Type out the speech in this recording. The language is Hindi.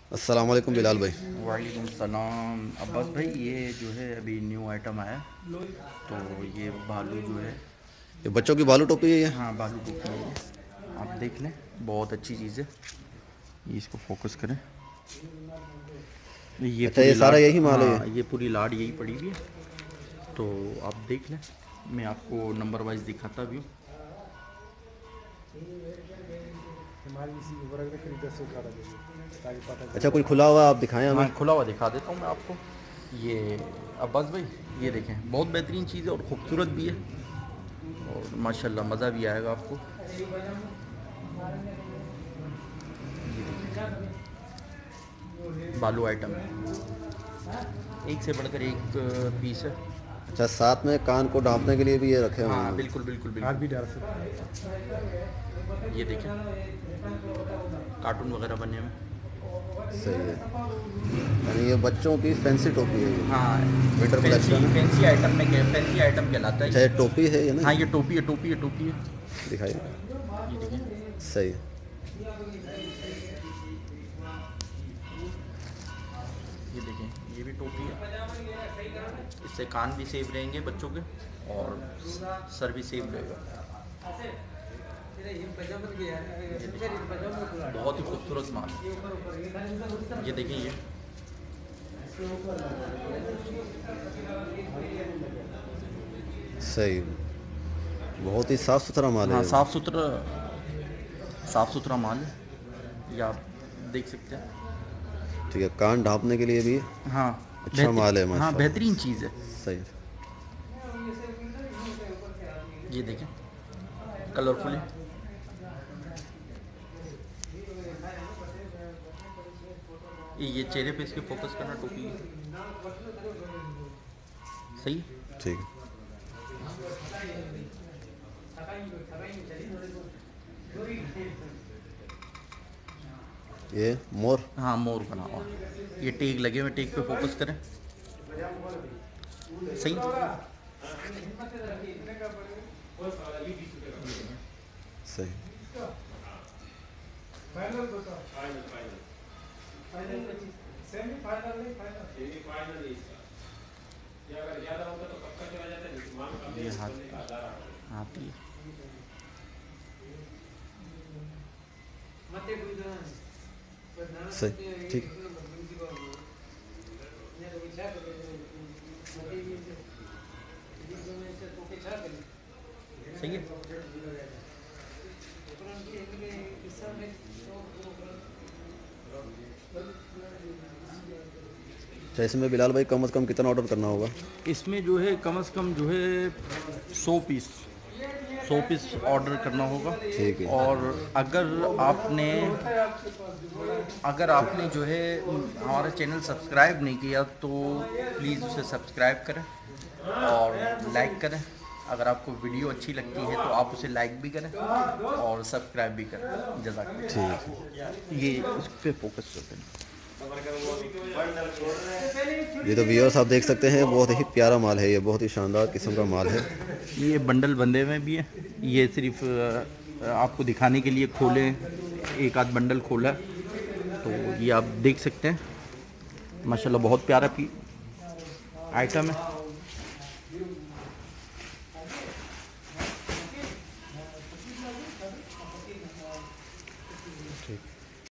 अस्सलाम वालेकुम बिलाल भाई। वालेकुम सलाम अब्बास भाई। ये जो है अभी न्यू आइटम आया, तो ये भालू जो है। ये बच्चों की बालू टोपी है ये? हाँ, भालू टोपी है ये। आप देख लें, बहुत अच्छी चीज़ है ये। इसको फोकस करें। ये अच्छा, ये पूरी सारा लाट, यही माल है ये? हाँ, ये पूरी लाट यही पड़ी हुई है। तो आप देख लें, मैं आपको नंबर वाइज दिखाता भी हूँ। अच्छा, कोई खुला हुआ आप दिखाएं हमें। हाँ, खुला हुआ दिखा देता हूँ मैं आपको। ये अब्बास भाई, ये देखें, बहुत बेहतरीन चीज़ है और ख़ूबसूरत भी है, और माशाल्लाह मज़ा भी आएगा आपको। ये देखिए, बालू आइटम है, एक से बढ़कर एक पीस है। अच्छा, साथ में कान को ढांपने के लिए भी ये रखे हुए हाँ, हैं? बिल्कुल बिल्कुल हाथ बिल्कुल। भी डाल सकते ये देखें, कार्टून वगैरह बने हुए। सही है। यानी ये बच्चों की फैंसी टोपी है ये? हाँ, विंटर फैंसी कलेक्शन है? फैंसी आइटम में फैंसी आइटम कहलाता है अच्छा, ये ये। टोपी है ये हाँ, नहीं? ये टोपी है, टोपी है, टोपी है। दिखाइए। ये देखिए, सही है। ये देखें, ये भी टोपी है। इससे कान भी सेफ रहेंगे बच्चों के, और सर भी सेफ रहेगा। ये देखिए, बहुत ही खूबसूरत माल है। ये देखिए, ये सही। बहुत ही साफ़ सुथरा माल है हाँ, ये। साफ़ सुथरा माल है, ये आप देख सकते हैं। ठीक है, कान ढांपने के लिए भी हाँ, अच्छा माल है हाँ, माशाल्लाह। बेहतरीन चीज़ है। सही। ये देखें, कलरफुल है। ये चेहरे पे इसके फोकस करना, टोपी सही है। ठीक है। ये मोर? हाँ, मोर बना हुआ, ये टेग लगे हुए, टेग पे फोकस करें। सही। सही। ये हाथी है। सही। ठीक है। सही है। अच्छा, इसमें बिलाल भाई कम से कम कितना ऑर्डर करना होगा? इसमें जो है कम से कम जो है 100 पीस, 100 पीस ऑर्डर करना होगा। ठीक है। और अगर आपने जो है हमारा चैनल सब्सक्राइब नहीं किया, तो प्लीज़ उसे सब्सक्राइब करें और लाइक करें। अगर आपको वीडियो अच्छी लगती है तो आप उसे लाइक भी करें और सब्सक्राइब भी करें। जज़ाकल्लाह। ठीक है। ये इस पे फोकस करते हैं। ये तो व्यूअर्स आप देख सकते हैं, बहुत ही प्यारा माल है ये, बहुत ही शानदार किस्म का माल है। ये बंडल बंधे हुए भी है, ये सिर्फ आपको दिखाने के लिए खोले, एक आध बंडल खोला है। तो ये आप देख सकते हैं, माशाल्लाह बहुत प्यारा आइटम है।